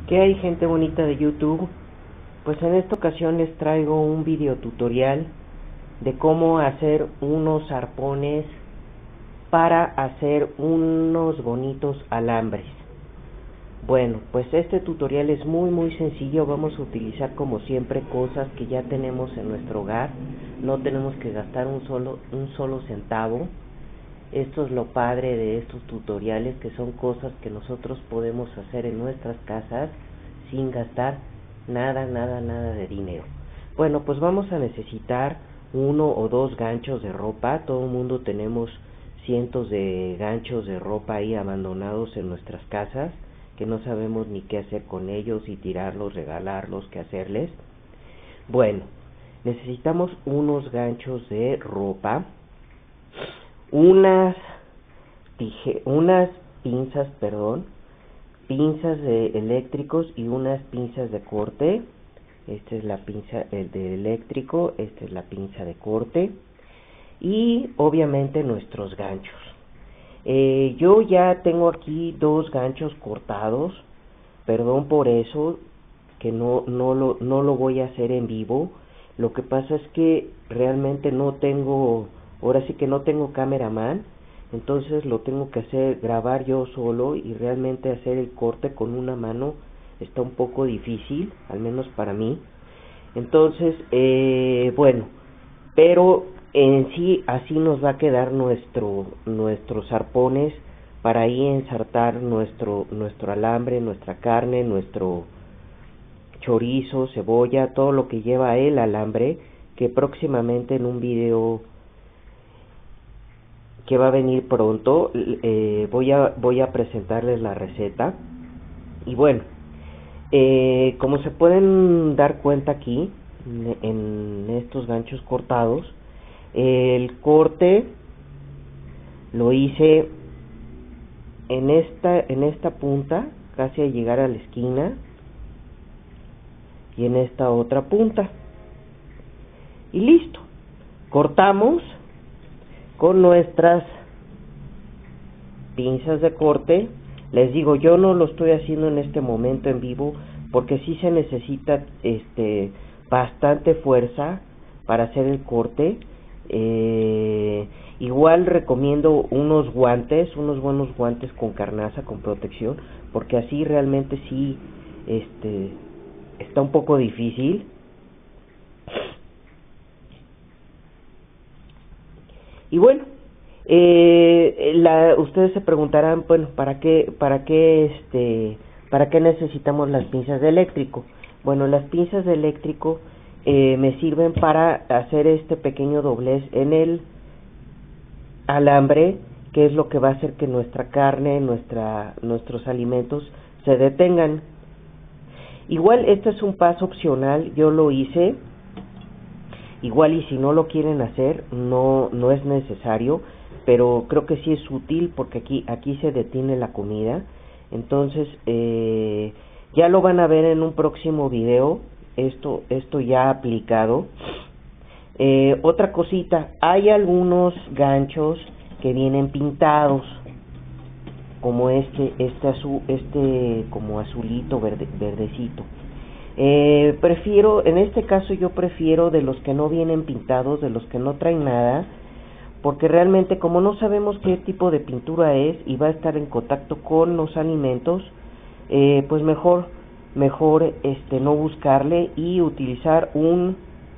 ¿Qué hay, gente bonita de YouTube? Pues en esta ocasión les traigo un video tutorial de cómo hacer unos arpones para hacer unos bonitos alambres. Bueno, pues este tutorial es muy sencillo. Vamos a utilizar como siempre cosas que ya tenemos en nuestro hogar. No tenemos que gastar un solo centavo. Esto es lo padre de estos tutoriales, que son cosas que nosotros podemos hacer en nuestras casas sin gastar nada de dinero. Bueno, pues vamos a necesitar 1 o 2 ganchos de ropa. Todo el mundo tenemos cientos de ganchos de ropa ahí abandonados en nuestras casas, que no sabemos ni qué hacer con ellos, si tirarlos, regalarlos, qué hacerles. Bueno, necesitamos unos ganchos de ropa, unas pinzas, pinzas eléctricos y unas pinzas de corte. Esta es la pinza de eléctrico, esta es la pinza de corte, y obviamente nuestros ganchos. Yo ya tengo aquí 2 ganchos cortados. Perdón por eso, que no lo voy a hacer en vivo. Lo que pasa es que realmente ahora sí que no tengo cameraman, entonces lo tengo que grabar yo solo, y realmente hacer el corte con una mano está un poco difícil, al menos para mí. Entonces, bueno, pero en sí así nos va a quedar nuestros arpones para ahí ensartar nuestro alambre, nuestra carne, nuestro chorizo, cebolla, todo lo que lleva el alambre, que próximamente en un video que va a venir pronto voy a presentarles la receta. Y bueno, como se pueden dar cuenta aquí en estos ganchos cortados, el corte lo hice en esta punta, casi a llegar a la esquina, y en esta otra punta, y listo. Cortamos con nuestras pinzas de corte. Les digo, yo no lo estoy haciendo en este momento en vivo, porque sí se necesita bastante fuerza para hacer el corte. Igual recomiendo unos buenos guantes con carnaza, con protección, porque así realmente sí está un poco difícil. Y bueno, ustedes se preguntarán, bueno, ¿para qué necesitamos las pinzas de eléctrico? Bueno, las pinzas de eléctrico me sirven para hacer este pequeño doblez en el alambre, que es lo que va a hacer que nuestra carne, nuestros alimentos se detengan. Igual este es un paso opcional, yo lo hice. Igual y si no lo quieren hacer, no es necesario, pero creo que sí es útil, porque aquí se detiene la comida. Entonces ya lo van a ver en un próximo video, esto ya aplicado. Otra cosita, hay algunos ganchos que vienen pintados, como este como azulito, verdecito. En este caso yo prefiero de los que no vienen pintados, de los que no traen nada, porque realmente, como no sabemos qué tipo de pintura es y va a estar en contacto con los alimentos, pues mejor no buscarle y utilizar un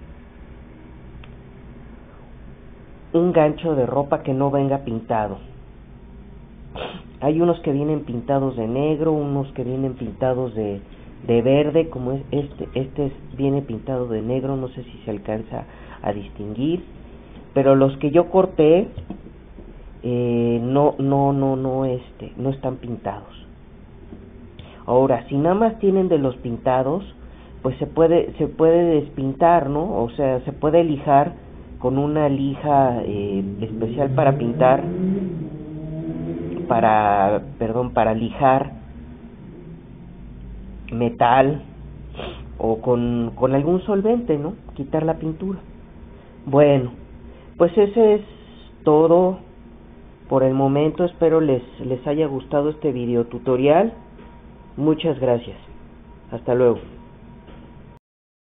gancho de ropa que no venga pintado. Hay unos que vienen pintados de negro, unos que vienen pintados de verde, como es viene pintado de negro, no sé si se alcanza a distinguir, pero los que yo corté no están pintados. Ahora, si nada más tienen de los pintados, pues se puede despintar, ¿no? O sea, se puede lijar con una lija especial para pintar, para lijar metal, o con algún solvente, ¿no? Quitar la pintura. Bueno, pues ese es todo por el momento. Espero les haya gustado este video tutorial. Muchas gracias. Hasta luego.